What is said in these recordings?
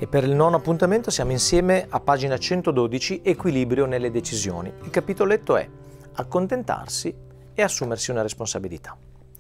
E per il nono appuntamento siamo insieme a pagina 112, Equilibrio nelle decisioni. Il capitoletto è accontentarsi e assumersi una responsabilità.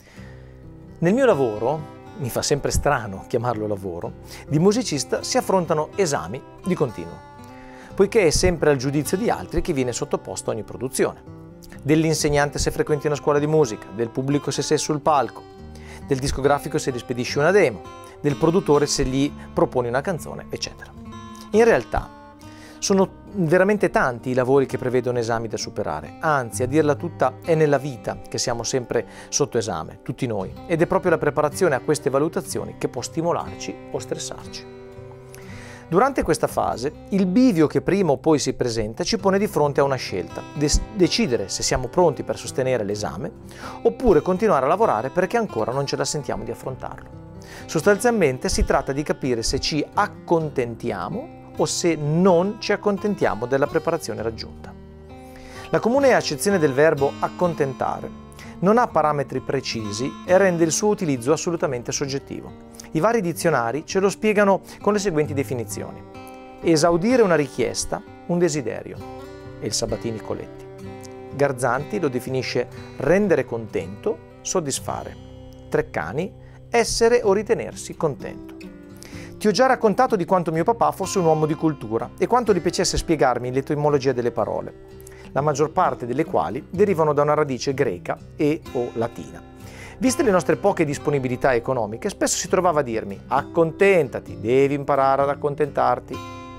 Nel mio lavoro, mi fa sempre strano chiamarlo lavoro, di musicista si affrontano esami di continuo, poiché è sempre al giudizio di altri che viene sottoposto ogni produzione. Dell'insegnante se frequenti una scuola di musica, del pubblico se sei sul palco, del discografico se gli spedisci una demo, del produttore se gli proponi una canzone, eccetera. In realtà sono veramente tanti i lavori che prevedono esami da superare, anzi, a dirla tutta, è nella vita che siamo sempre sotto esame, tutti noi, ed è proprio la preparazione a queste valutazioni che può stimolarci o stressarci. Durante questa fase, il bivio che prima o poi si presenta ci pone di fronte a una scelta, decidere se siamo pronti per sostenere l'esame oppure continuare a lavorare perché ancora non ce la sentiamo di affrontarlo. Sostanzialmente si tratta di capire se ci accontentiamo o se non ci accontentiamo della preparazione raggiunta. La comune accezione del verbo accontentare non ha parametri precisi e rende il suo utilizzo assolutamente soggettivo. I vari dizionari ce lo spiegano con le seguenti definizioni: esaudire una richiesta, un desiderio, e il Sabatini Coletti. Garzanti lo definisce rendere contento, soddisfare. Treccani, essere o ritenersi contento. Ti ho già raccontato di quanto mio papà fosse un uomo di cultura e quanto gli piacesse spiegarmi l'etimologia delle parole, la maggior parte delle quali derivano da una radice greca e o latina. Viste le nostre poche disponibilità economiche, spesso si trovava a dirmi: accontentati, devi imparare ad accontentarti.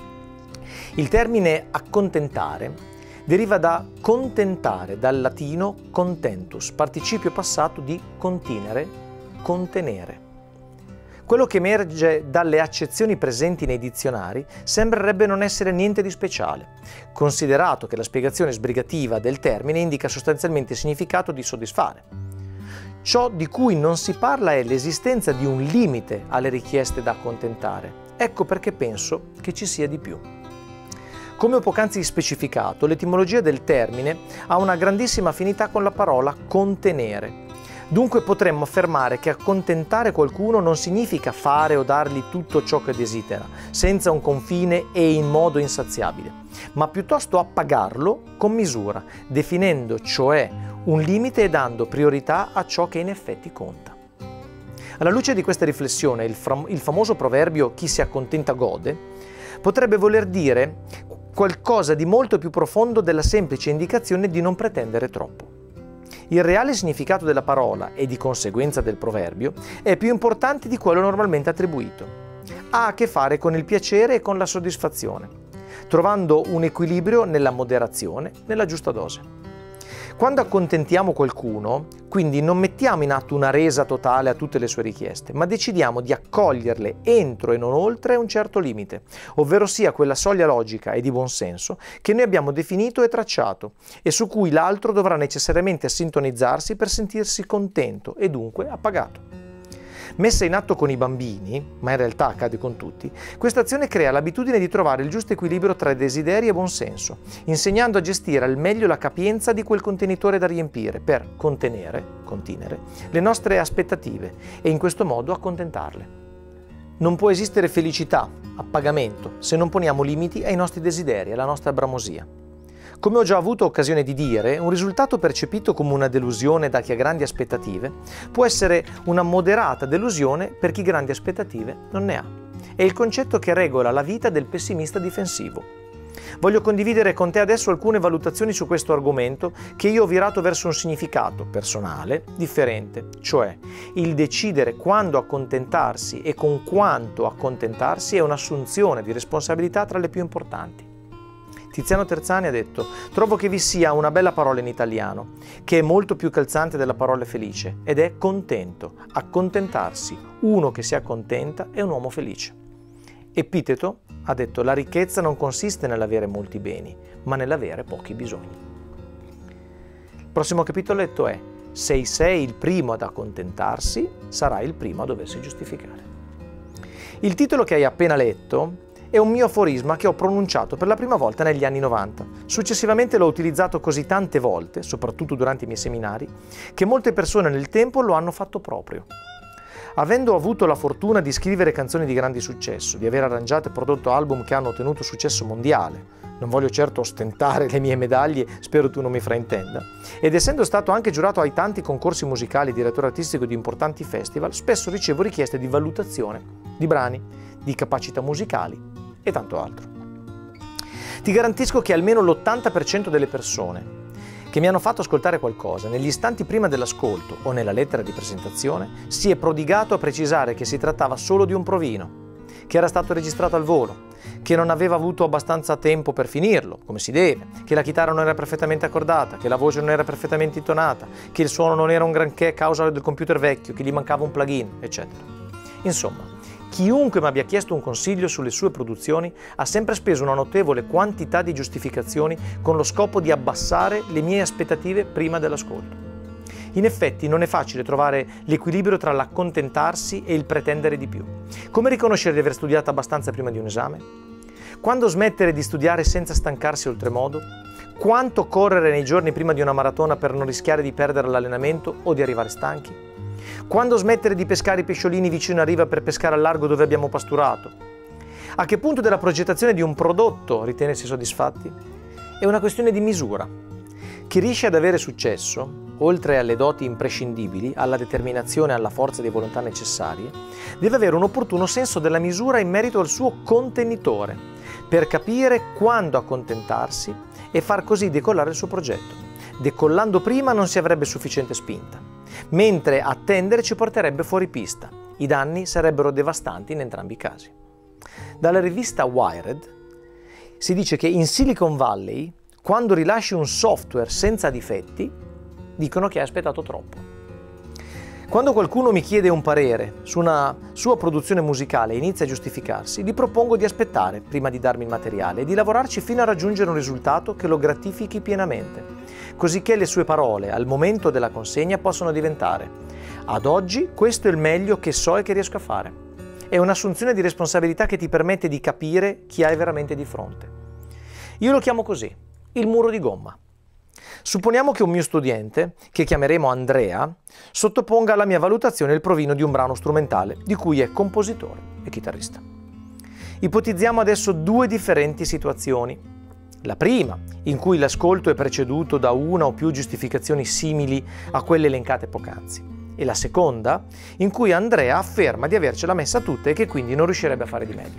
Il termine accontentare deriva da contentare, dal latino contentus, participio passato di continere, contenere. Quello che emerge dalle accezioni presenti nei dizionari sembrerebbe non essere niente di speciale, considerato che la spiegazione sbrigativa del termine indica sostanzialmente il significato di soddisfare. Ciò di cui non si parla è l'esistenza di un limite alle richieste da accontentare. Ecco perché penso che ci sia di più. Come ho poc'anzi specificato, l'etimologia del termine ha una grandissima affinità con la parola contenere. Dunque potremmo affermare che accontentare qualcuno non significa fare o dargli tutto ciò che desidera, senza un confine e in modo insaziabile, ma piuttosto appagarlo con misura, definendo cioè un limite e dando priorità a ciò che in effetti conta. Alla luce di questa riflessione, il famoso proverbio "chi si accontenta gode" potrebbe voler dire qualcosa di molto più profondo della semplice indicazione di non pretendere troppo. Il reale significato della parola e di conseguenza del proverbio è più importante di quello normalmente attribuito. Ha a che fare con il piacere e con la soddisfazione, trovando un equilibrio nella moderazione, nella giusta dose. Quando accontentiamo qualcuno, quindi non mettiamo in atto una resa totale a tutte le sue richieste, ma decidiamo di accoglierle entro e non oltre un certo limite, ovvero sia quella soglia logica e di buonsenso che noi abbiamo definito e tracciato e su cui l'altro dovrà necessariamente sintonizzarsi per sentirsi contento e dunque appagato. Messa in atto con i bambini, ma in realtà accade con tutti, questa azione crea l'abitudine di trovare il giusto equilibrio tra desideri e buonsenso, insegnando a gestire al meglio la capienza di quel contenitore da riempire per contenere le nostre aspettative e in questo modo accontentarle. Non può esistere felicità, appagamento, se non poniamo limiti ai nostri desideri, alla nostra bramosia. Come ho già avuto occasione di dire, un risultato percepito come una delusione da chi ha grandi aspettative può essere una moderata delusione per chi grandi aspettative non ne ha. È il concetto che regola la vita del pessimista difensivo. Voglio condividere con te adesso alcune valutazioni su questo argomento che io ho virato verso un significato personale differente, cioè il decidere quando accontentarsi e con quanto accontentarsi è un'assunzione di responsabilità tra le più importanti. Tiziano Terzani ha detto: trovo che vi sia una bella parola in italiano, che è molto più calzante della parola felice, ed è contento, accontentarsi. Uno che si accontenta è un uomo felice. Epiteto ha detto: la ricchezza non consiste nell'avere molti beni, ma nell'avere pochi bisogni. Il prossimo capitoletto è: se sei il primo ad accontentarsi, sarai il primo a doversi giustificare. Il titolo che hai appena letto è un mio aforisma che ho pronunciato per la prima volta negli anni 90. Successivamente l'ho utilizzato così tante volte, soprattutto durante i miei seminari, che molte persone nel tempo lo hanno fatto proprio. Avendo avuto la fortuna di scrivere canzoni di grande successo, di aver arrangiato e prodotto album che hanno ottenuto successo mondiale, non voglio certo ostentare le mie medaglie, spero tu non mi fraintenda, ed essendo stato anche giurato ai tanti concorsi musicali, direttore artistico di importanti festival, spesso ricevo richieste di valutazione di brani, di capacità musicali e tanto altro. Ti garantisco che almeno l'80% delle persone che mi hanno fatto ascoltare qualcosa, negli istanti prima dell'ascolto o nella lettera di presentazione, si è prodigato a precisare che si trattava solo di un provino, che era stato registrato al volo, che non aveva avuto abbastanza tempo per finirlo, come si deve, che la chitarra non era perfettamente accordata, che la voce non era perfettamente intonata, che il suono non era un granché a causa del computer vecchio, che gli mancava un plugin, eccetera. Insomma, chiunque mi abbia chiesto un consiglio sulle sue produzioni ha sempre speso una notevole quantità di giustificazioni con lo scopo di abbassare le mie aspettative prima dell'ascolto. In effetti non è facile trovare l'equilibrio tra l'accontentarsi e il pretendere di più. Come riconoscere di aver studiato abbastanza prima di un esame? Quando smettere di studiare senza stancarsi oltremodo? Quanto correre nei giorni prima di una maratona per non rischiare di perdere l'allenamento o di arrivare stanchi? Quando smettere di pescare i pesciolini vicino a riva per pescare al largo dove abbiamo pasturato? A che punto della progettazione di un prodotto ritenersi soddisfatti? È una questione di misura. Chi riesce ad avere successo, oltre alle doti imprescindibili, alla determinazione e alla forza di volontà necessarie, deve avere un opportuno senso della misura in merito al suo contenitore, per capire quando accontentarsi e far così decollare il suo progetto. Decollando prima non si avrebbe sufficiente spinta, mentre attendere ci porterebbe fuori pista. I danni sarebbero devastanti in entrambi i casi. Dalla rivista Wired si dice che in Silicon Valley, quando rilasci un software senza difetti, dicono che hai aspettato troppo. Quando qualcuno mi chiede un parere su una sua produzione musicale e inizia a giustificarsi, gli propongo di aspettare prima di darmi il materiale e di lavorarci fino a raggiungere un risultato che lo gratifichi pienamente, cosicché le sue parole al momento della consegna possono diventare: ad oggi questo è il meglio che so e che riesco a fare. È un'assunzione di responsabilità che ti permette di capire chi hai veramente di fronte. Io lo chiamo così, il muro di gomma. Supponiamo che un mio studente, che chiameremo Andrea, sottoponga alla mia valutazione il provino di un brano strumentale di cui è compositore e chitarrista. Ipotizziamo adesso due differenti situazioni. La prima, in cui l'ascolto è preceduto da una o più giustificazioni simili a quelle elencate poc'anzi, e la seconda, in cui Andrea afferma di avercela messa tutta e che quindi non riuscirebbe a fare di meglio.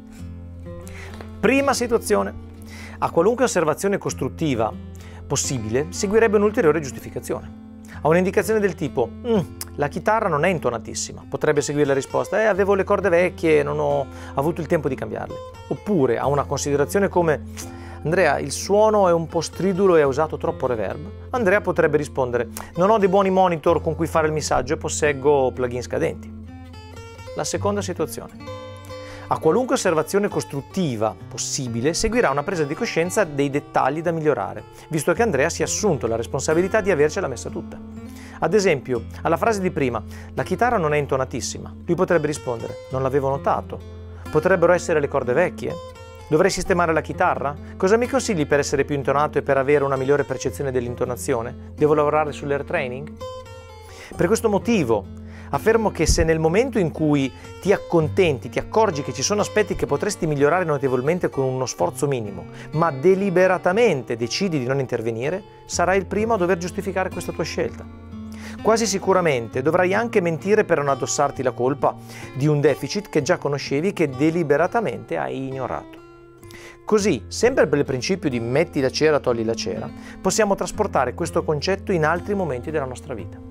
Prima situazione. A qualunque osservazione costruttiva possibile seguirebbe un'ulteriore giustificazione. A un'indicazione del tipo la chitarra non è intonatissima, potrebbe seguire la risposta avevo le corde vecchie e non ho avuto il tempo di cambiarle. Oppure a una considerazione come Andrea, il suono è un po' stridulo e ha usato troppo reverb. Andrea potrebbe rispondere non ho dei buoni monitor con cui fare il missaggio e posseggo plugin scadenti. La seconda situazione. A qualunque osservazione costruttiva possibile seguirà una presa di coscienza dei dettagli da migliorare, visto che Andrea si è assunto la responsabilità di avercela messa tutta. Ad esempio, alla frase di prima, la chitarra non è intonatissima, lui potrebbe rispondere, non l'avevo notato. Potrebbero essere le corde vecchie? Dovrei sistemare la chitarra? Cosa mi consigli per essere più intonato e per avere una migliore percezione dell'intonazione? Devo lavorare sull'air training? Per questo motivo, affermo che se nel momento in cui ti accontenti, ti accorgi che ci sono aspetti che potresti migliorare notevolmente con uno sforzo minimo, ma deliberatamente decidi di non intervenire, sarai il primo a dover giustificare questa tua scelta. Quasi sicuramente dovrai anche mentire per non addossarti la colpa di un deficit che già conoscevi e che deliberatamente hai ignorato. Così, sempre per il principio di metti la cera, togli la cera, possiamo trasportare questo concetto in altri momenti della nostra vita.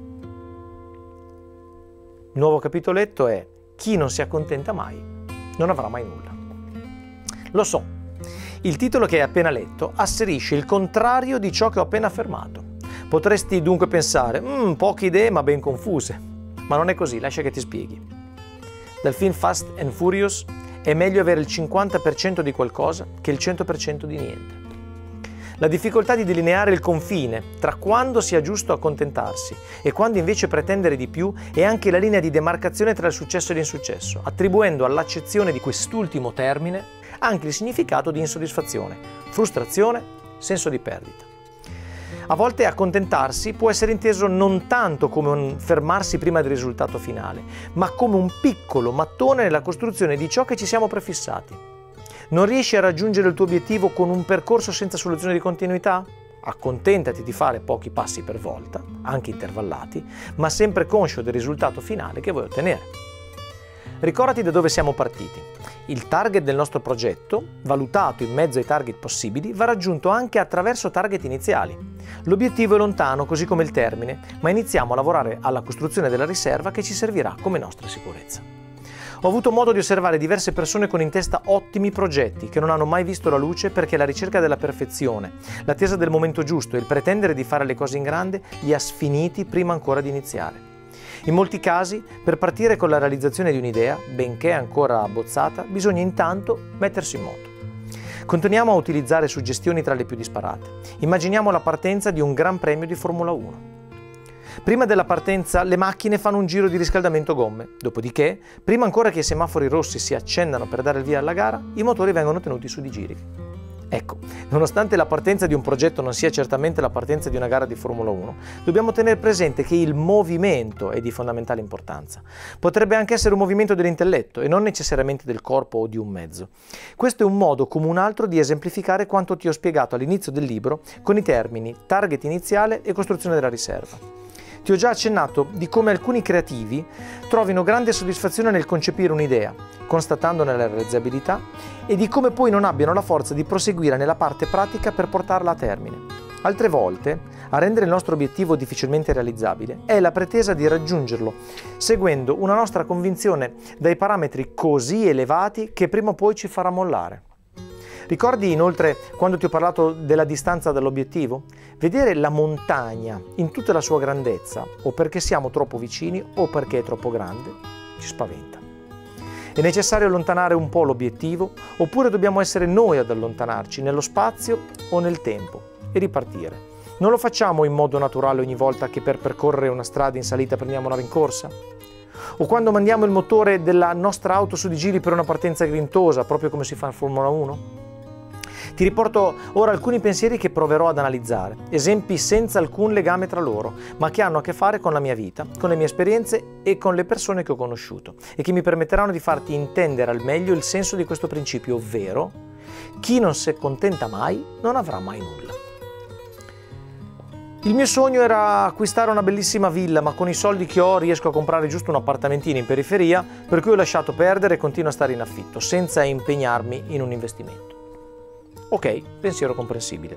Il nuovo capitoletto è chi non si accontenta mai non avrà mai nulla. Lo so, il titolo che hai appena letto asserisce il contrario di ciò che ho appena affermato. Potresti dunque pensare, poche idee ma ben confuse. Ma non è così, lascia che ti spieghi. Dal film Fast and Furious è meglio avere il 50% di qualcosa che il 100% di niente. La difficoltà di delineare il confine tra quando sia giusto accontentarsi e quando invece pretendere di più è anche la linea di demarcazione tra il successo e l'insuccesso, attribuendo all'accezione di quest'ultimo termine anche il significato di insoddisfazione, frustrazione, senso di perdita. A volte accontentarsi può essere inteso non tanto come un fermarsi prima del risultato finale, ma come un piccolo mattone nella costruzione di ciò che ci siamo prefissati. Non riesci a raggiungere il tuo obiettivo con un percorso senza soluzione di continuità? Accontentati di fare pochi passi per volta, anche intervallati, ma sempre conscio del risultato finale che vuoi ottenere. Ricordati da dove siamo partiti. Il target del nostro progetto, valutato in mezzo ai target possibili, va raggiunto anche attraverso target iniziali. L'obiettivo è lontano, così come il termine, ma iniziamo a lavorare alla costruzione della riserva che ci servirà come nostra sicurezza. Ho avuto modo di osservare diverse persone con in testa ottimi progetti che non hanno mai visto la luce perché la ricerca della perfezione, l'attesa del momento giusto e il pretendere di fare le cose in grande li ha sfiniti prima ancora di iniziare. In molti casi, per partire con la realizzazione di un'idea, benché ancora abbozzata, bisogna intanto mettersi in moto. Continuiamo a utilizzare suggestioni tra le più disparate. Immaginiamo la partenza di un Gran Premio di Formula 1. Prima della partenza le macchine fanno un giro di riscaldamento gomme, dopodiché, prima ancora che i semafori rossi si accendano per dare il via alla gara, i motori vengono tenuti su di giri. Ecco, nonostante la partenza di un progetto non sia certamente la partenza di una gara di Formula 1, dobbiamo tenere presente che il movimento è di fondamentale importanza. Potrebbe anche essere un movimento dell'intelletto e non necessariamente del corpo o di un mezzo. Questo è un modo come un altro di esemplificare quanto ti ho spiegato all'inizio del libro con i termini target iniziale e costruzione della riserva. Ti ho già accennato di come alcuni creativi trovino grande soddisfazione nel concepire un'idea, constatandone la realizzabilità, e di come poi non abbiano la forza di proseguire nella parte pratica per portarla a termine. Altre volte, a rendere il nostro obiettivo difficilmente realizzabile, è la pretesa di raggiungerlo, seguendo una nostra convinzione dai parametri così elevati che prima o poi ci farà mollare. Ricordi inoltre quando ti ho parlato della distanza dall'obiettivo? Vedere la montagna in tutta la sua grandezza, o perché siamo troppo vicini o perché è troppo grande, ci spaventa. È necessario allontanare un po' l'obiettivo, oppure dobbiamo essere noi ad allontanarci nello spazio o nel tempo e ripartire. Non lo facciamo in modo naturale ogni volta che per percorrere una strada in salita prendiamo una rincorsa? O quando mandiamo il motore della nostra auto su di giri per una partenza grintosa, proprio come si fa in Formula 1? Ti riporto ora alcuni pensieri che proverò ad analizzare, esempi senza alcun legame tra loro, ma che hanno a che fare con la mia vita, con le mie esperienze e con le persone che ho conosciuto, e che mi permetteranno di farti intendere al meglio il senso di questo principio, ovvero chi non si accontenta mai non avrà mai nulla. Il mio sogno era acquistare una bellissima villa, ma con i soldi che ho riesco a comprare giusto un appartamentino in periferia, per cui ho lasciato perdere e continuo a stare in affitto, senza impegnarmi in un investimento. Ok, pensiero comprensibile.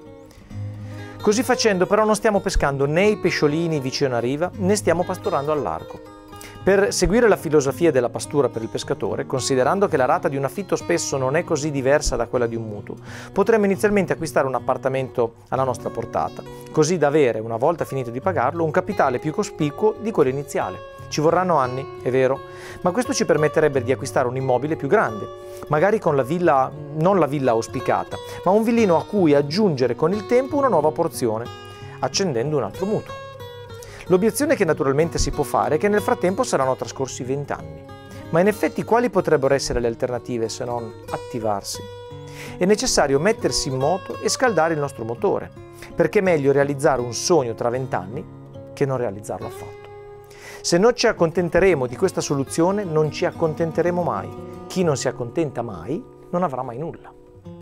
Così facendo però non stiamo pescando né i pesciolini vicino a una riva, né stiamo pasturando al largo. Per seguire la filosofia della pastura per il pescatore, considerando che la rata di un affitto spesso non è così diversa da quella di un mutuo, potremmo inizialmente acquistare un appartamento alla nostra portata, così da avere, una volta finito di pagarlo, un capitale più cospicuo di quello iniziale. Ci vorranno anni, è vero, ma questo ci permetterebbe di acquistare un immobile più grande, magari con la villa, non la villa auspicata, ma un villino a cui aggiungere con il tempo una nuova porzione, accendendo un altro mutuo. L'obiezione che naturalmente si può fare è che nel frattempo saranno trascorsi 20 anni. Ma in effetti quali potrebbero essere le alternative se non attivarsi? È necessario mettersi in moto e scaldare il nostro motore, perché è meglio realizzare un sogno tra 20 anni che non realizzarlo affatto. Se non ci accontenteremo di questa soluzione, non ci accontenteremo mai. Chi non si accontenta mai non avrà mai nulla.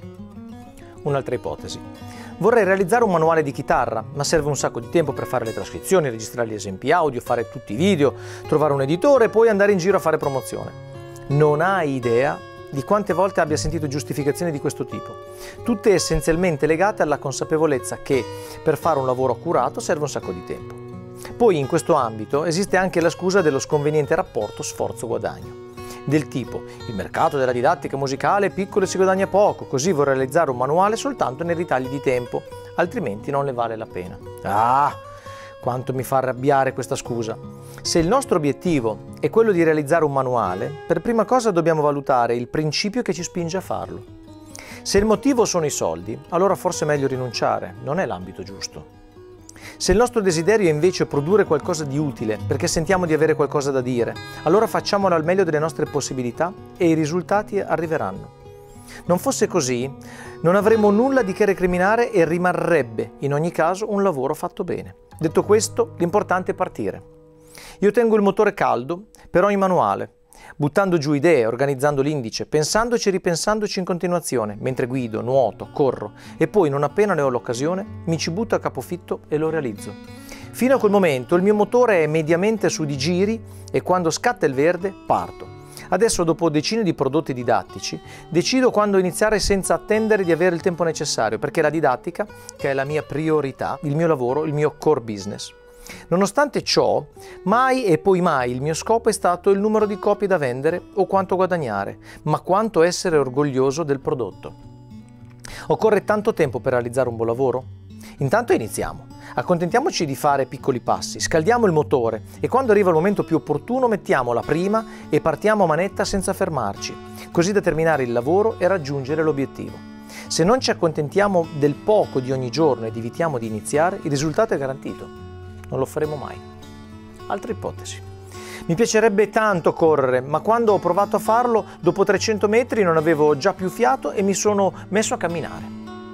Un'altra ipotesi. Vorrei realizzare un manuale di chitarra, ma serve un sacco di tempo per fare le trascrizioni, registrare gli esempi audio, fare tutti i video, trovare un editore e poi andare in giro a fare promozione. Non hai idea di quante volte abbia sentito giustificazioni di questo tipo, tutte essenzialmente legate alla consapevolezza che per fare un lavoro accurato serve un sacco di tempo. Poi in questo ambito esiste anche la scusa dello sconveniente rapporto sforzo-guadagno. Del tipo, il mercato della didattica musicale è piccolo e si guadagna poco, così vorrei realizzare un manuale soltanto nei ritagli di tempo, altrimenti non ne vale la pena. Ah, quanto mi fa arrabbiare questa scusa! Se il nostro obiettivo è quello di realizzare un manuale, per prima cosa dobbiamo valutare il principio che ci spinge a farlo. Se il motivo sono i soldi, allora forse è meglio rinunciare, non è l'ambito giusto. Se il nostro desiderio è invece produrre qualcosa di utile, perché sentiamo di avere qualcosa da dire, allora facciamolo al meglio delle nostre possibilità e i risultati arriveranno. Non fosse così, non avremmo nulla di che recriminare e rimarrebbe, in ogni caso, un lavoro fatto bene. Detto questo, l'importante è partire. Io tengo il motore caldo per ogni manuale, buttando giù idee, organizzando l'indice, pensandoci e ripensandoci in continuazione, mentre guido, nuoto, corro e poi, non appena ne ho l'occasione, mi ci butto a capofitto e lo realizzo. Fino a quel momento il mio motore è mediamente su di giri e quando scatta il verde parto. Adesso, dopo decine di prodotti didattici, decido quando iniziare senza attendere di avere il tempo necessario, perché la didattica, che è la mia priorità, il mio lavoro, il mio core business. Nonostante ciò, mai e poi mai il mio scopo è stato il numero di copie da vendere o quanto guadagnare, ma quanto essere orgoglioso del prodotto. Occorre tanto tempo per realizzare un buon lavoro? Intanto iniziamo. Accontentiamoci di fare piccoli passi, scaldiamo il motore e quando arriva il momento più opportuno mettiamo la prima e partiamo a manetta senza fermarci, così da terminare il lavoro e raggiungere l'obiettivo. Se non ci accontentiamo del poco di ogni giorno ed evitiamo di iniziare, il risultato è garantito. Non lo faremo mai. Altra ipotesi. Mi piacerebbe tanto correre, ma quando ho provato a farlo, dopo 300 metri non avevo già più fiato e mi sono messo a camminare.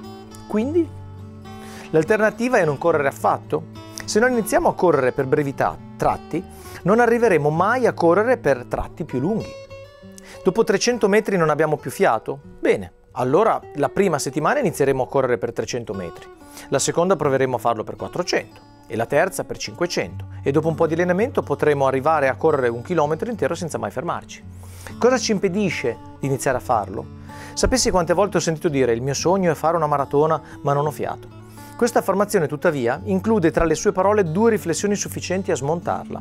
Quindi? L'alternativa è non correre affatto? Se non iniziamo a correre per brevità, tratti, non arriveremo mai a correre per tratti più lunghi. Dopo 300 metri non abbiamo più fiato? Bene, allora la prima settimana inizieremo a correre per 300 metri, la seconda proveremo a farlo per 400 e la terza per 500 e dopo un po' di allenamento potremo arrivare a correre 1 chilometro intero senza mai fermarci. Cosa ci impedisce di iniziare a farlo? Sapessi quante volte ho sentito dire il mio sogno è fare una maratona ma non ho fiato. Questa affermazione, tuttavia, include tra le sue parole 2 riflessioni sufficienti a smontarla.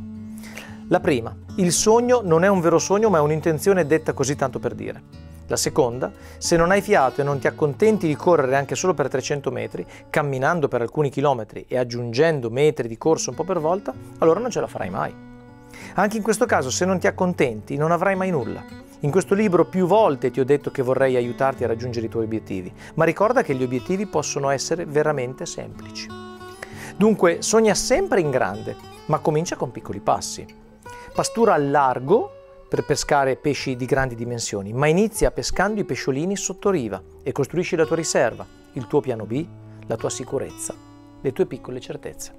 La prima, il sogno non è un vero sogno ma è un'intenzione detta così tanto per dire. La seconda, se non hai fiato e non ti accontenti di correre anche solo per 300 metri, camminando per alcuni chilometri e aggiungendo metri di corso un po' per volta, allora non ce la farai mai. Anche in questo caso, se non ti accontenti, non avrai mai nulla. In questo libro più volte ti ho detto che vorrei aiutarti a raggiungere i tuoi obiettivi, ma ricorda che gli obiettivi possono essere veramente semplici. Dunque, sogna sempre in grande, ma comincia con piccoli passi. Pastura al largo per pescare pesci di grandi dimensioni, ma inizia pescando i pesciolini sotto riva e costruisci la tua riserva, il tuo piano B, la tua sicurezza, le tue piccole certezze.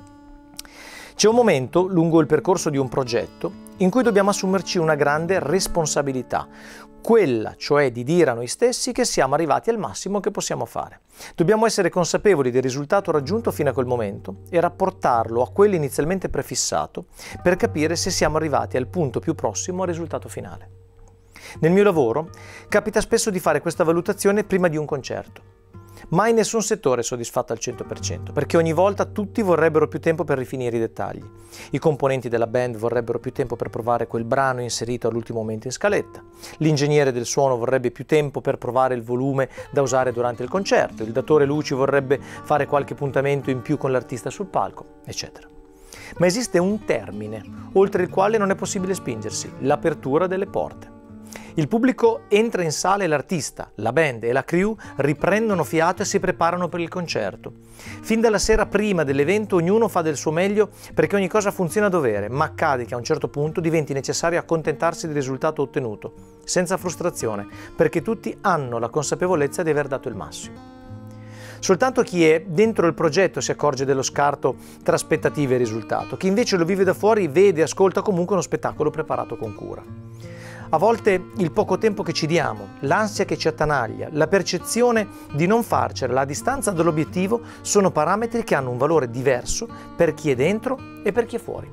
C'è un momento lungo il percorso di un progetto in cui dobbiamo assumerci una grande responsabilità, quella cioè di dire a noi stessi che siamo arrivati al massimo che possiamo fare. Dobbiamo essere consapevoli del risultato raggiunto fino a quel momento e rapportarlo a quello inizialmente prefissato per capire se siamo arrivati al punto più prossimo al risultato finale. Nel mio lavoro capita spesso di fare questa valutazione prima di un concerto. Mai nessun settore è soddisfatto al 100%, perché ogni volta tutti vorrebbero più tempo per rifinire i dettagli. I componenti della band vorrebbero più tempo per provare quel brano inserito all'ultimo momento in scaletta. L'ingegnere del suono vorrebbe più tempo per provare il volume da usare durante il concerto. Il datore luci vorrebbe fare qualche puntamento in più con l'artista sul palco, eccetera. Ma esiste un termine, oltre il quale non è possibile spingersi: l'apertura delle porte. Il pubblico entra in sala e l'artista, la band e la crew riprendono fiato e si preparano per il concerto. Fin dalla sera prima dell'evento ognuno fa del suo meglio perché ogni cosa funziona a dovere, ma accade che a un certo punto diventi necessario accontentarsi del risultato ottenuto, senza frustrazione, perché tutti hanno la consapevolezza di aver dato il massimo. Soltanto chi è dentro il progetto si accorge dello scarto tra aspettative e risultato. Chi invece lo vive da fuori vede e ascolta comunque uno spettacolo preparato con cura. A volte il poco tempo che ci diamo, l'ansia che ci attanaglia, la percezione di non farcela, la distanza dall'obiettivo sono parametri che hanno un valore diverso per chi è dentro e per chi è fuori.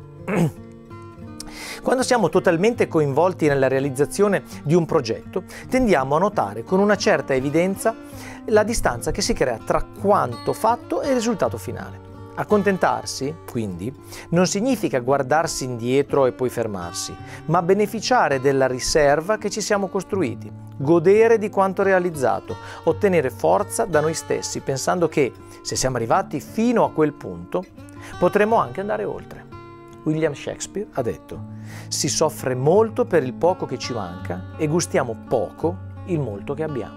Quando siamo totalmente coinvolti nella realizzazione di un progetto, tendiamo a notare con una certa evidenza la distanza che si crea tra quanto fatto e il risultato finale. Accontentarsi, quindi, non significa guardarsi indietro e poi fermarsi, ma beneficiare della riserva che ci siamo costruiti, godere di quanto realizzato, ottenere forza da noi stessi, pensando che, se siamo arrivati fino a quel punto, potremo anche andare oltre. William Shakespeare ha detto: si soffre molto per il poco che ci manca e gustiamo poco il molto che abbiamo.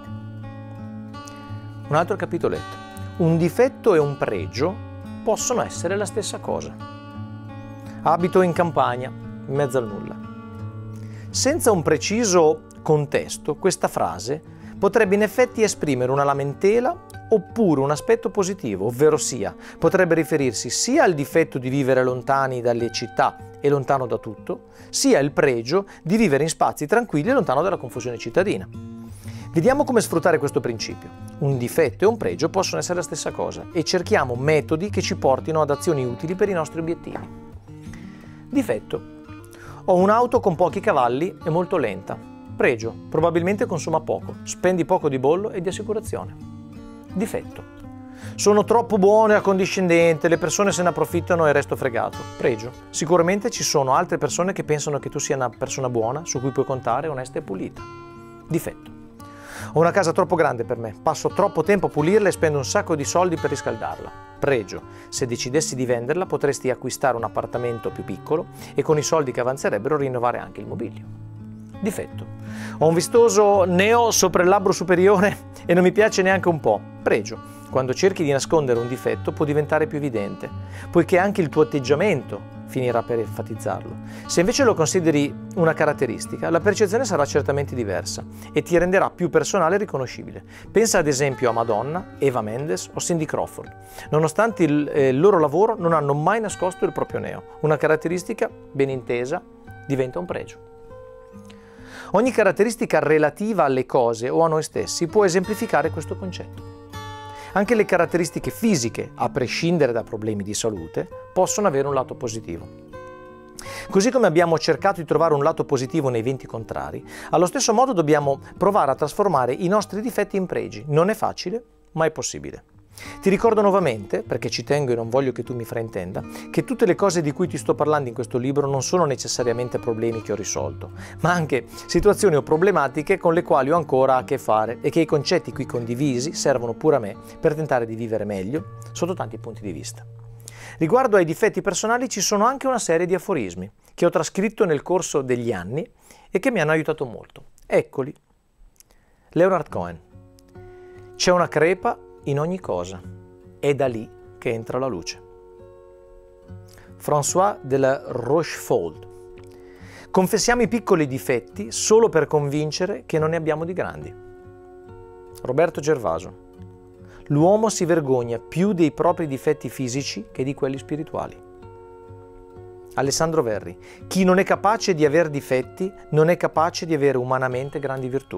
Un altro capitoletto. Un difetto e un pregio possono essere la stessa cosa. Abito in campagna, in mezzo al nulla. Senza un preciso contesto, questa frase potrebbe in effetti esprimere una lamentela oppure un aspetto positivo, ovvero sia, potrebbe riferirsi sia al difetto di vivere lontani dalle città e lontano da tutto, sia il pregio di vivere in spazi tranquilli e lontano dalla confusione cittadina. Vediamo come sfruttare questo principio. Un difetto e un pregio possono essere la stessa cosa e cerchiamo metodi che ci portino ad azioni utili per i nostri obiettivi. Difetto: ho un'auto con pochi cavalli e molto lenta. Pregio: probabilmente consuma poco, spendi poco di bollo e di assicurazione. Difetto: sono troppo buono e accondiscendente, le persone se ne approfittano e resto fregato. Pregio: sicuramente ci sono altre persone che pensano che tu sia una persona buona, su cui puoi contare, onesta e pulita. Difetto: ho una casa troppo grande per me, passo troppo tempo a pulirla e spendo un sacco di soldi per riscaldarla. Pregio: se decidessi di venderla potresti acquistare un appartamento più piccolo e con i soldi che avanzerebbero rinnovare anche il mobilio. Difetto: ho un vistoso neo sopra il labbro superiore e non mi piace neanche un po'. Pregio: quando cerchi di nascondere un difetto può diventare più evidente, poiché anche il tuo atteggiamento finirà per enfatizzarlo. Se invece lo consideri una caratteristica, la percezione sarà certamente diversa e ti renderà più personale e riconoscibile. Pensa ad esempio a Madonna, Eva Mendes o Cindy Crawford. Nonostante il loro lavoro, non hanno mai nascosto il proprio neo. Una caratteristica ben intesa diventa un pregio. Ogni caratteristica relativa alle cose o a noi stessi può esemplificare questo concetto. Anche le caratteristiche fisiche, a prescindere da problemi di salute, possono avere un lato positivo. Così come abbiamo cercato di trovare un lato positivo nei venti contrari, allo stesso modo dobbiamo provare a trasformare i nostri difetti in pregi. Non è facile, ma è possibile. Ti ricordo nuovamente, perché ci tengo e non voglio che tu mi fraintenda, che tutte le cose di cui ti sto parlando in questo libro non sono necessariamente problemi che ho risolto, ma anche situazioni o problematiche con le quali ho ancora a che fare e che i concetti qui condivisi servono pure a me per tentare di vivere meglio sotto tanti punti di vista. Riguardo ai difetti personali ci sono anche una serie di aforismi che ho trascritto nel corso degli anni e che mi hanno aiutato molto. Eccoli. Leonard Cohen: c'è una crepa in ogni cosa, è da lì che entra la luce. François de la Rochefoucauld: confessiamo i piccoli difetti solo per convincere che non ne abbiamo di grandi. Roberto Gervaso: l'uomo si vergogna più dei propri difetti fisici che di quelli spirituali. Alessandro Verri: chi non è capace di aver difetti non è capace di avere umanamente grandi virtù.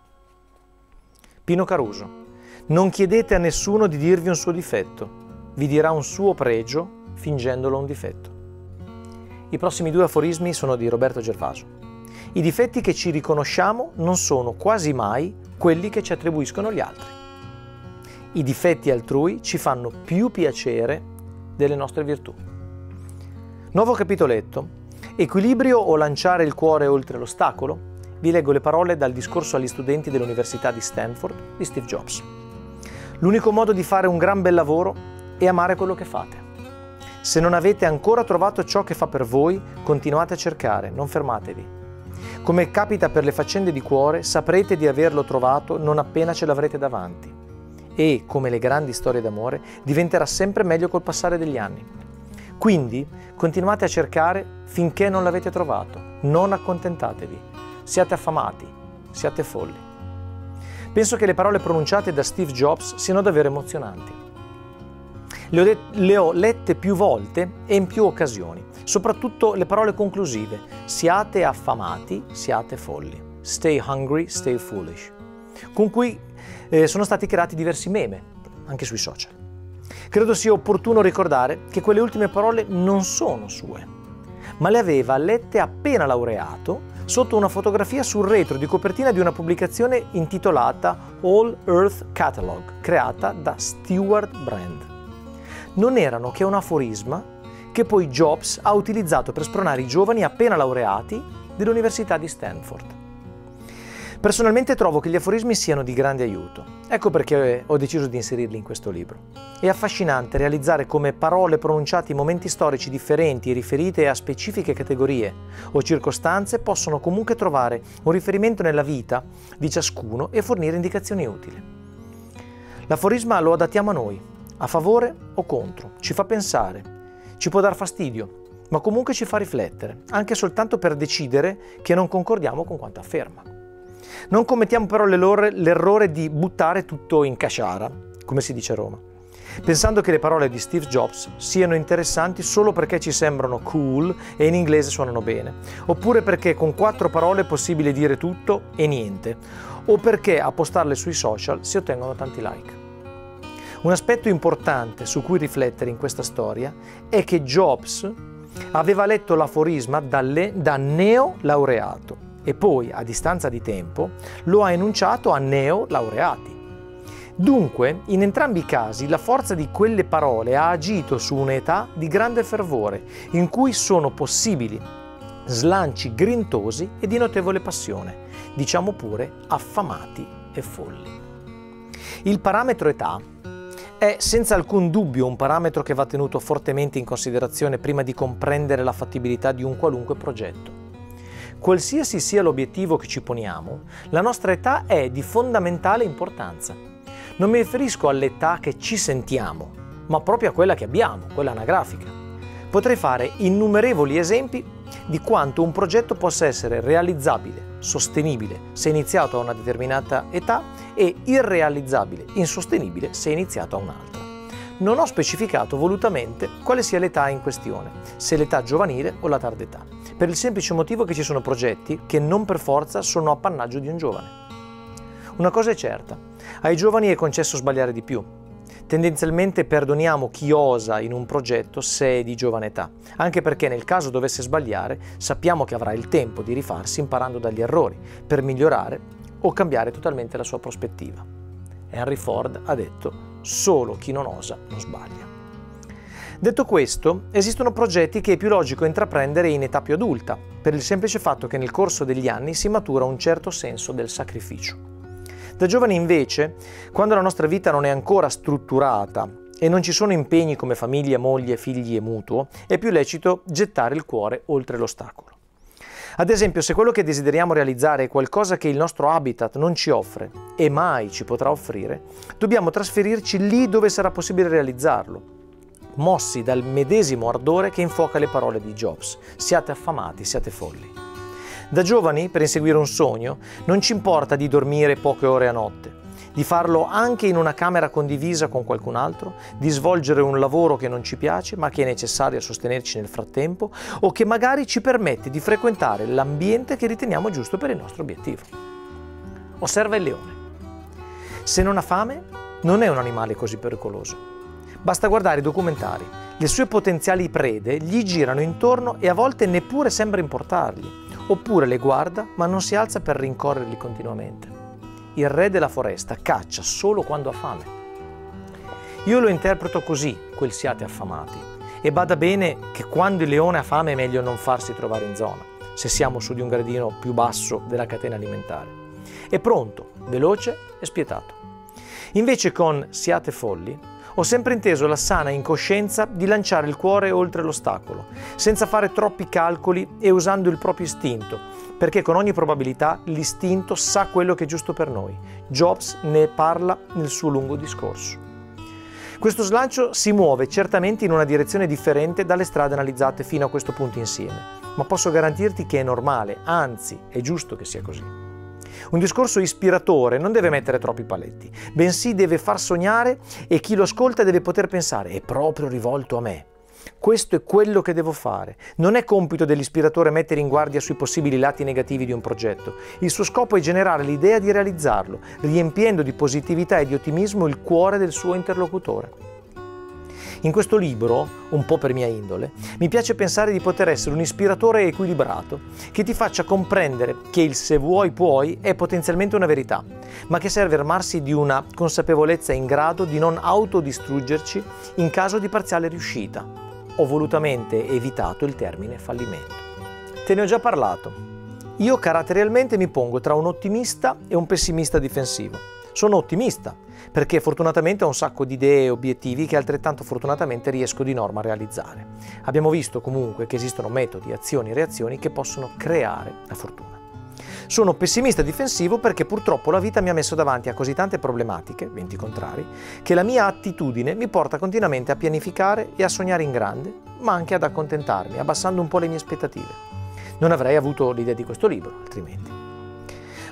Pino Caruso: non chiedete a nessuno di dirvi un suo difetto, vi dirà un suo pregio fingendolo un difetto. I prossimi due aforismi sono di Roberto Gervaso. I difetti che ci riconosciamo non sono quasi mai quelli che ci attribuiscono gli altri. I difetti altrui ci fanno più piacere delle nostre virtù. Nuovo capitoletto: equilibrio o lanciare il cuore oltre l'ostacolo? Vi leggo le parole dal discorso agli studenti dell'Università di Stanford di Steve Jobs. L'unico modo di fare un gran bel lavoro è amare quello che fate. Se non avete ancora trovato ciò che fa per voi, continuate a cercare, non fermatevi. Come capita per le faccende di cuore, saprete di averlo trovato non appena ce l'avrete davanti. E, come le grandi storie d'amore, diventerà sempre meglio col passare degli anni. Quindi, continuate a cercare finché non l'avete trovato. Non accontentatevi. Siate affamati, siate folli. Penso che le parole pronunciate da Steve Jobs siano davvero emozionanti. Le ho lette più volte e in più occasioni, soprattutto le parole conclusive: siate affamati, siate folli. Stay hungry, stay foolish, con cui sono stati creati diversi meme, anche sui social. Credo sia opportuno ricordare che quelle ultime parole non sono sue, ma le aveva lette appena laureato sotto una fotografia sul retro di copertina di una pubblicazione intitolata All Earth Catalog, creata da Stewart Brand. Non erano che un aforisma che poi Jobs ha utilizzato per spronare i giovani appena laureati dell'Università di Stanford. Personalmente trovo che gli aforismi siano di grande aiuto. Ecco perché ho deciso di inserirli in questo libro. È affascinante realizzare come parole pronunciate in momenti storici differenti e riferite a specifiche categorie o circostanze possono comunque trovare un riferimento nella vita di ciascuno e fornire indicazioni utili. L'aforisma lo adattiamo a noi, a favore o contro, ci fa pensare, ci può dar fastidio, ma comunque ci fa riflettere, anche soltanto per decidere che non concordiamo con quanto afferma. Non commettiamo però l'errore di buttare tutto in caciara, come si dice a Roma, pensando che le parole di Steve Jobs siano interessanti solo perché ci sembrano cool e in inglese suonano bene, oppure perché con 4 parole è possibile dire tutto e niente, o perché a postarle sui social si ottengono tanti like. Un aspetto importante su cui riflettere in questa storia è che Jobs aveva letto l'aforisma da neolaureato e poi, a distanza di tempo, lo ha enunciato a neolaureati. Dunque, in entrambi i casi, la forza di quelle parole ha agito su un'età di grande fervore, in cui sono possibili slanci grintosi e di notevole passione, diciamo pure affamati e folli. Il parametro età è senza alcun dubbio un parametro che va tenuto fortemente in considerazione prima di comprendere la fattibilità di un qualunque progetto. Qualsiasi sia l'obiettivo che ci poniamo, la nostra età è di fondamentale importanza. Non mi riferisco all'età che ci sentiamo, ma proprio a quella che abbiamo, quella anagrafica. Potrei fare innumerevoli esempi di quanto un progetto possa essere realizzabile, sostenibile se iniziato a una determinata età e irrealizzabile, insostenibile se iniziato a un'altra. Non ho specificato volutamente quale sia l'età in questione, se l'età giovanile o la tarda età, per il semplice motivo che ci sono progetti che non per forza sono appannaggio di un giovane. Una cosa è certa, ai giovani è concesso sbagliare di più. Tendenzialmente perdoniamo chi osa in un progetto se è di giovane età, anche perché nel caso dovesse sbagliare sappiamo che avrà il tempo di rifarsi imparando dagli errori per migliorare o cambiare totalmente la sua prospettiva. Henry Ford ha detto: solo chi non osa non sbaglia. Detto questo, esistono progetti che è più logico intraprendere in età più adulta, per il semplice fatto che nel corso degli anni si matura un certo senso del sacrificio. Da giovani invece, quando la nostra vita non è ancora strutturata e non ci sono impegni come famiglia, moglie, figli e mutuo, è più lecito gettare il cuore oltre l'ostacolo. Ad esempio, se quello che desideriamo realizzare è qualcosa che il nostro habitat non ci offre e mai ci potrà offrire, dobbiamo trasferirci lì dove sarà possibile realizzarlo, mossi dal medesimo ardore che infuoca le parole di Jobs: siate affamati, siate folli. Da giovani, per inseguire un sogno, non ci importa di dormire poche ore a notte, di farlo anche in una camera condivisa con qualcun altro, di svolgere un lavoro che non ci piace ma che è necessario a sostenerci nel frattempo o che magari ci permette di frequentare l'ambiente che riteniamo giusto per il nostro obiettivo. Osserva il leone. Se non ha fame, non è un animale così pericoloso. Basta guardare i documentari. Le sue potenziali prede gli girano intorno e a volte neppure sembra importargli. Oppure le guarda ma non si alza per rincorrerli continuamente. Il re della foresta caccia solo quando ha fame. Io lo interpreto così, quel siate affamati. E bada bene che quando il leone ha fame è meglio non farsi trovare in zona, se siamo su di un gradino più basso della catena alimentare. È pronto, veloce e spietato. Invece con siate folli ho sempre inteso la sana incoscienza di lanciare il cuore oltre l'ostacolo, senza fare troppi calcoli e usando il proprio istinto, perché con ogni probabilità l'istinto sa quello che è giusto per noi. Jobs ne parla nel suo lungo discorso. Questo slancio si muove certamente in una direzione differente dalle strade analizzate fino a questo punto insieme, ma posso garantirti che è normale, anzi è giusto che sia così. Un discorso ispiratore non deve mettere troppi paletti, bensì deve far sognare e chi lo ascolta deve poter pensare: è proprio rivolto a me. Questo è quello che devo fare. Non è compito dell'ispiratore mettere in guardia sui possibili lati negativi di un progetto. Il suo scopo è generare l'idea di realizzarlo, riempiendo di positività e di ottimismo il cuore del suo interlocutore. In questo libro, un po' per mia indole, mi piace pensare di poter essere un ispiratore equilibrato che ti faccia comprendere che il se vuoi puoi è potenzialmente una verità, ma che serve armarsi di una consapevolezza in grado di non autodistruggerci in caso di parziale riuscita. Ho volutamente evitato il termine fallimento. Te ne ho già parlato. Io caratterialmente mi pongo tra un ottimista e un pessimista difensivo. Sono ottimista perché fortunatamente ho un sacco di idee e obiettivi che altrettanto fortunatamente riesco di norma a realizzare. Abbiamo visto comunque che esistono metodi, azioni e reazioni che possono creare la fortuna. Sono pessimista difensivo perché purtroppo la vita mi ha messo davanti a così tante problematiche, venti contrari, che la mia attitudine mi porta continuamente a pianificare e a sognare in grande, ma anche ad accontentarmi, abbassando un po' le mie aspettative. Non avrei avuto l'idea di questo libro, altrimenti.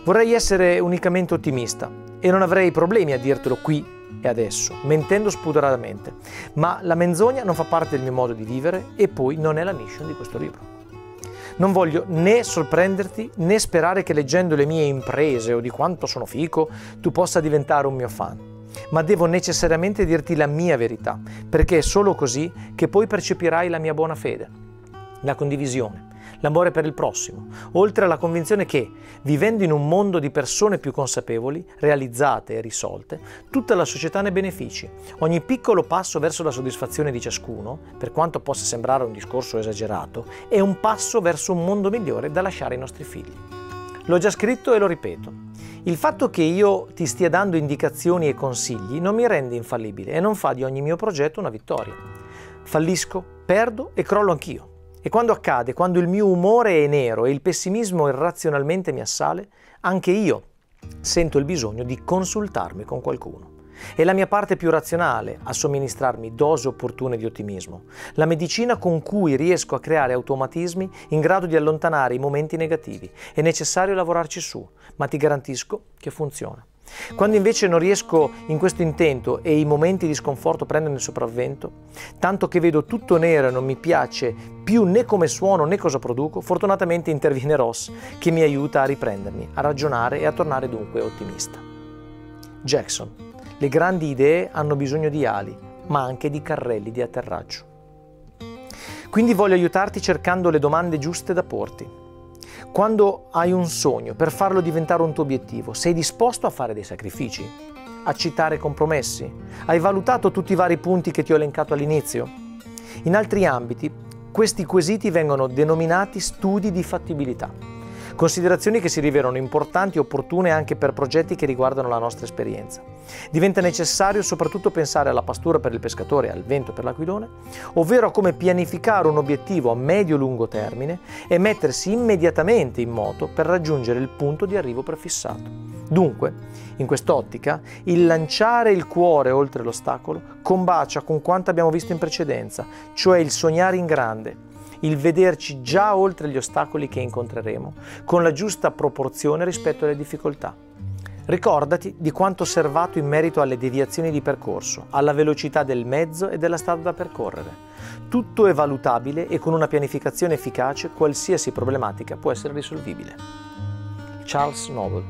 Vorrei essere unicamente ottimista e non avrei problemi a dirtelo qui e adesso, mentendo spudoratamente, ma la menzogna non fa parte del mio modo di vivere e poi non è la mission di questo libro. Non voglio né sorprenderti né sperare che leggendo le mie imprese o di quanto sono fico tu possa diventare un mio fan, ma devo necessariamente dirti la mia verità, perché è solo così che poi percepirai la mia buona fede, la condivisione, l'amore per il prossimo, oltre alla convinzione che, vivendo in un mondo di persone più consapevoli, realizzate e risolte, tutta la società ne benefici. Ogni piccolo passo verso la soddisfazione di ciascuno, per quanto possa sembrare un discorso esagerato, è un passo verso un mondo migliore da lasciare ai nostri figli. L'ho già scritto e lo ripeto. Il fatto che io ti stia dando indicazioni e consigli non mi rende infallibile e non fa di ogni mio progetto una vittoria. Fallisco, perdo e crollo anch'io. E quando accade, quando il mio umore è nero e il pessimismo irrazionalmente mi assale, anche io sento il bisogno di consultarmi con qualcuno. È la mia parte più razionale a somministrarmi dose opportune di ottimismo, la medicina con cui riesco a creare automatismi in grado di allontanare i momenti negativi. È necessario lavorarci su, ma ti garantisco che funziona. Quando invece non riesco in questo intento e i momenti di sconforto prendono il sopravvento, tanto che vedo tutto nero e non mi piace più né come suono né cosa produco, fortunatamente interviene Ross che mi aiuta a riprendermi, a ragionare e a tornare dunque ottimista. Jackson: le grandi idee hanno bisogno di ali, ma anche di carrelli di atterraggio. Quindi voglio aiutarti cercando le domande giuste da porti. Quando hai un sogno, per farlo diventare un tuo obiettivo, sei disposto a fare dei sacrifici? A citare compromessi? Hai valutato tutti i vari punti che ti ho elencato all'inizio? In altri ambiti, questi quesiti vengono denominati studi di fattibilità. Considerazioni che si rivelano importanti e opportune anche per progetti che riguardano la nostra esperienza. Diventa necessario soprattutto pensare alla pastura per il pescatore e al vento per l'aquilone, ovvero a come pianificare un obiettivo a medio-lungo termine e mettersi immediatamente in moto per raggiungere il punto di arrivo prefissato. Dunque, in quest'ottica, il lanciare il cuore oltre l'ostacolo combacia con quanto abbiamo visto in precedenza, cioè il sognare in grande, il vederci già oltre gli ostacoli che incontreremo, con la giusta proporzione rispetto alle difficoltà. Ricordati di quanto osservato in merito alle deviazioni di percorso, alla velocità del mezzo e della strada da percorrere. Tutto è valutabile e con una pianificazione efficace qualsiasi problematica può essere risolvibile. Charles Noble.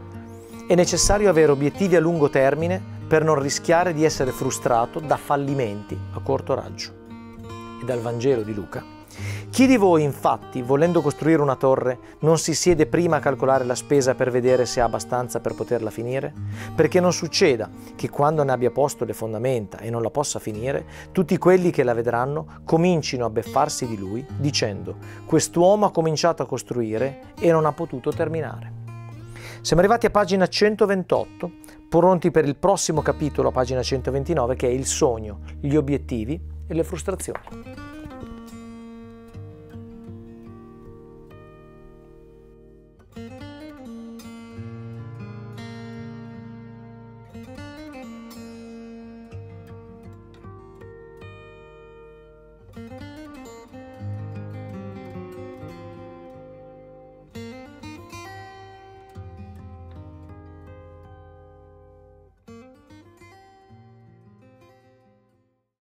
È necessario avere obiettivi a lungo termine per non rischiare di essere frustrato da fallimenti a corto raggio. E dal Vangelo di Luca: chi di voi, infatti, volendo costruire una torre, non si siede prima a calcolare la spesa per vedere se ha abbastanza per poterla finire? Perché non succeda che quando ne abbia posto le fondamenta e non la possa finire, tutti quelli che la vedranno comincino a beffarsi di lui, dicendo: quest'uomo ha cominciato a costruire e non ha potuto terminare. Siamo arrivati a pagina 128, pronti per il prossimo capitolo, a pagina 129, che è il sogno, gli obiettivi e le frustrazioni.